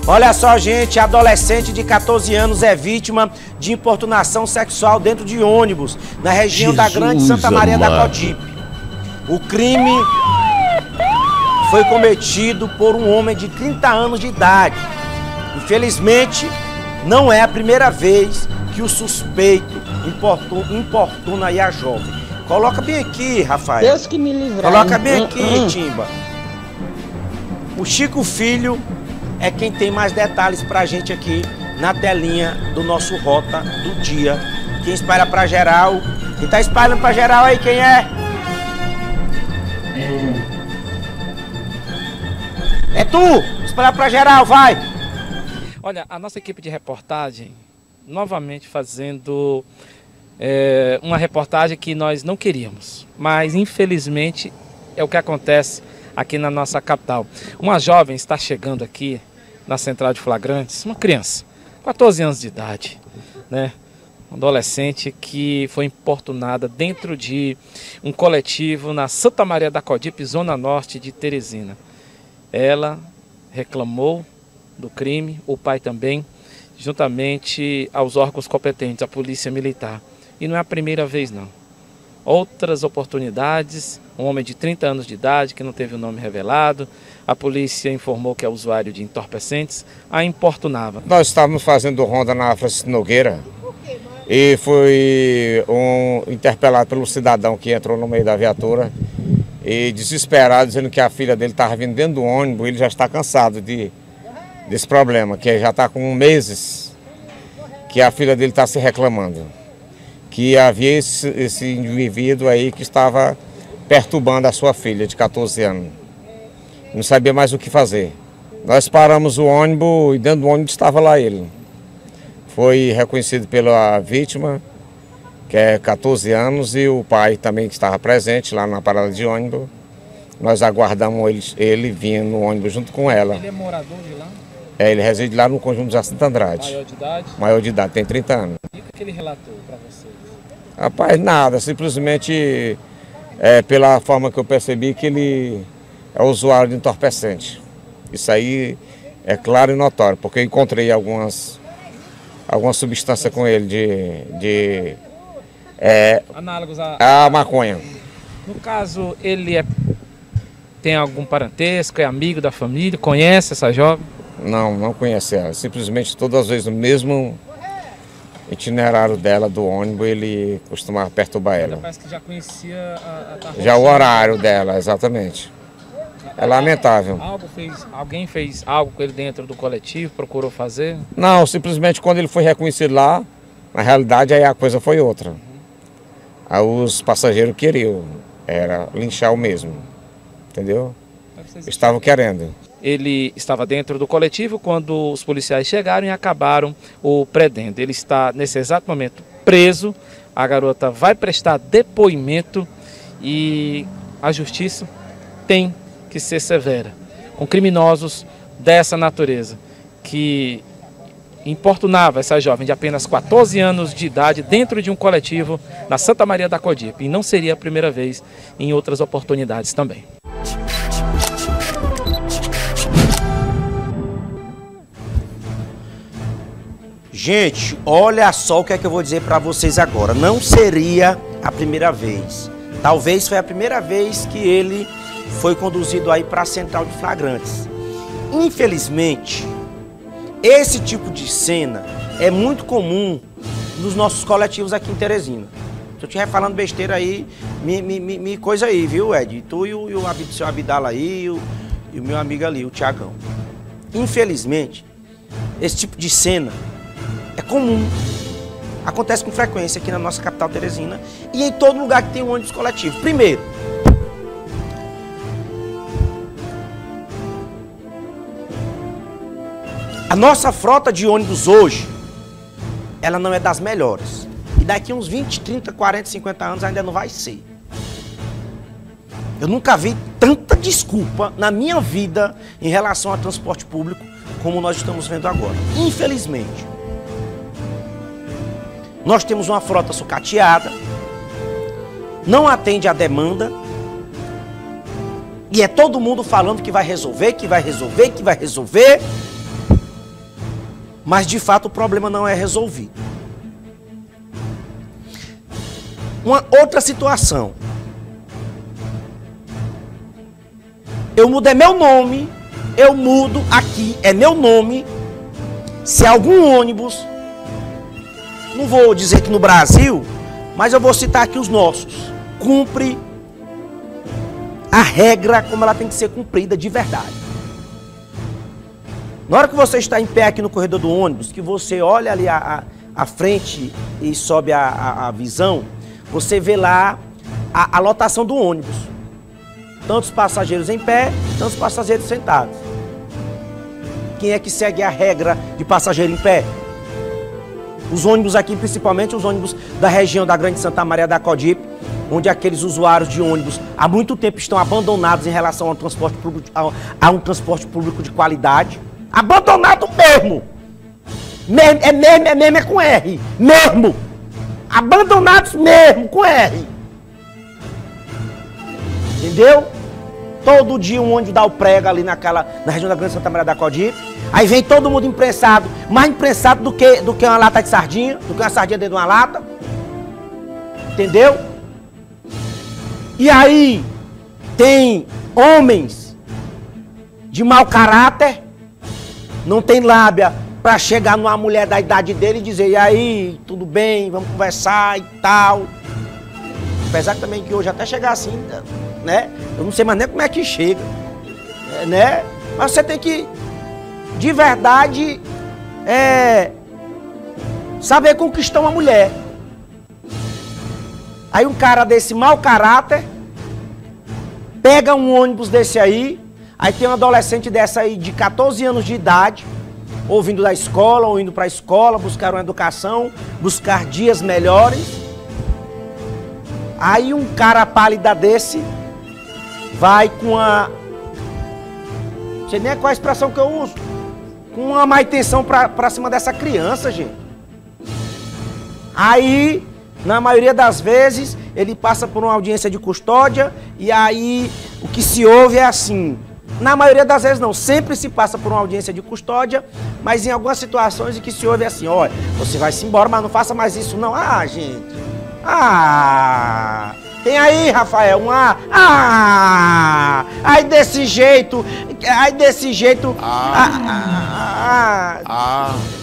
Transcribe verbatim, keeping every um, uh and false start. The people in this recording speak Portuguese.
Olha só, gente, adolescente de quatorze anos é vítima de importunação sexual dentro de ônibus, na região Jesus da Grande Santa Maria amado. da Cogipe. O crime foi cometido por um homem de trinta anos de idade. Infelizmente, não é a primeira vez que o suspeito importuna, importuna aí a jovem. Coloca bem aqui, Rafael. Deus que me livre. Coloca bem aqui, hum, hum. Timba. O Chico Filho é quem tem mais detalhes pra gente aqui na telinha do nosso Rota do Dia. Quem espalha pra geral? Quem tá espalhando pra geral aí, quem é? É tu! Espalha pra geral, vai! Olha, a nossa equipe de reportagem, novamente fazendo é, uma reportagem que nós não queríamos, mas infelizmente é o que acontece aqui na nossa capital. Uma jovem está chegando aqui na central de flagrantes, uma criança, quatorze anos de idade, né? Uma adolescente que foi importunada dentro de um coletivo na Santa Maria da Cogipe, zona norte de Teresina. Ela reclamou do crime, o pai também, juntamente aos órgãos competentes, a polícia militar. E não é a primeira vez, não. Outras oportunidades, um homem de trinta anos de idade, que não teve o nome revelado, a polícia informou que é usuário de entorpecentes, a importunava. Nós estávamos fazendo ronda na Francisco Nogueira e foi um interpelado pelo cidadão que entrou no meio da viatura e desesperado, dizendo que a filha dele estava vindo dentro do ônibus, ele já está cansado de, desse problema, que já está com meses que a filha dele está se reclamando, que havia esse, esse indivíduo aí que estava perturbando a sua filha de quatorze anos. Não sabia mais o que fazer. Nós paramos o ônibus e dentro do ônibus estava lá ele. Foi reconhecido pela vítima, que é quatorze anos, e o pai também que estava presente lá na parada de ônibus. Nós aguardamos ele, ele vindo no ônibus junto com ela. Ele é morador de lá? É, ele reside lá no conjunto Jacinto Andrade. Maior de idade? Maior de idade, tem trinta anos. E o que ele relatou para vocês? Rapaz, nada, simplesmente é, pela forma que eu percebi que ele é usuário de entorpecente. Isso aí é claro e notório, porque eu encontrei algumas, algumas substâncias com ele de, de é, análogos a, a maconha. No caso, ele é, tem algum parentesco, é amigo da família, conhece essa jovem? Não, não conhece ela. Simplesmente todas as vezes no mesmo itinerário dela do ônibus, ele costumava perturbar ela. Parece que já conhecia a, a já o horário dela, exatamente. É lamentável. Algo fez, alguém fez algo com ele dentro do coletivo, procurou fazer? Não, simplesmente quando ele foi reconhecido lá, na realidade aí a coisa foi outra. Uhum. Aí os passageiros queriam, era linchar o mesmo, entendeu? Estavam querendo. Ele estava dentro do coletivo quando os policiais chegaram e acabaram o prendendo. Ele está nesse exato momento preso, a garota vai prestar depoimento e a justiça tem que ser severa com criminosos dessa natureza, que importunava essa jovem de apenas quatorze anos de idade dentro de um coletivo na Santa Maria da Cogipe. E não seria a primeira vez, em outras oportunidades também. Gente, olha só o que é que eu vou dizer para vocês agora. Não seria a primeira vez. Talvez foi a primeira vez que ele foi conduzido aí para a central de flagrantes. Infelizmente, esse tipo de cena é muito comum nos nossos coletivos aqui em Teresina. Se eu estiver falando besteira aí, me, me, me, me coisa aí, viu, Ed? Tu e o, e o seu Abdala aí, e o, e o meu amigo ali, o Tiagão. Infelizmente, esse tipo de cena é comum. Acontece com frequência aqui na nossa capital Teresina e em todo lugar que tem um ônibus coletivo. Primeiro, a nossa frota de ônibus hoje, ela não é das melhores. E daqui uns vinte, trinta, quarenta, cinquenta anos ainda não vai ser. Eu nunca vi tanta desculpa na minha vida em relação ao transporte público como nós estamos vendo agora. Infelizmente. Nós temos uma frota sucateada, não atende à demanda, e é todo mundo falando que vai resolver, que vai resolver, que vai resolver. mas de fato o problema não é resolvido. Uma outra situação. Eu mudei meu nome, eu mudo aqui, é meu nome. Se algum ônibus, não vou dizer que no Brasil, mas eu vou citar aqui os nossos, cumpre a regra como ela tem que ser cumprida de verdade. Na hora que você está em pé aqui no corredor do ônibus, que você olha ali a, a, a frente e sobe a, a, a visão, você vê lá a, a lotação do ônibus. Tantos passageiros em pé, tantos passageiros sentados. Quem é que segue a regra de passageiro em pé? Os ônibus aqui, principalmente os ônibus da região da Grande Santa Maria da Codipe, onde aqueles usuários de ônibus há muito tempo estão abandonados em relação ao transporte público, a, a um transporte público de qualidade. Abandonado mesmo. mesmo. É mesmo, é mesmo, é com R. Mesmo. Abandonados mesmo, com R. Entendeu? Todo dia um ônibus dá o prego ali naquela, na região da Grande Santa Maria da Codipe. Aí vem todo mundo imprensado, mais imprensado do que, do que uma lata de sardinha, do que uma sardinha dentro de uma lata. Entendeu? E aí tem homens de mau caráter, não tem lábia para chegar numa mulher da idade dele e dizer, e aí, tudo bem, vamos conversar e tal. Apesar que também que hoje até chegar assim, né? Eu não sei mais nem como é que chega, né? Mas você tem que, de verdade, é, saber conquistar uma mulher. Aí um cara desse mau caráter pega um ônibus desse aí, aí tem uma adolescente dessa aí de quatorze anos de idade, ou vindo da escola, ou indo para a escola, buscar uma educação, buscar dias melhores. Aí um cara pálida desse vai com a... Não sei nem qual a expressão que eu uso. Com uma má intenção pra, pra cima dessa criança, gente. Aí, na maioria das vezes, ele passa por uma audiência de custódia e aí o que se ouve é assim. Na maioria das vezes não, sempre se passa por uma audiência de custódia, mas em algumas situações em que se ouve é assim, olha, você vai se embora, mas não faça mais isso não. Ah, gente. Ah, tem aí, Rafael, um ah, ah, aí desse jeito, aí desse jeito, ah, ah, ah, ah, ah.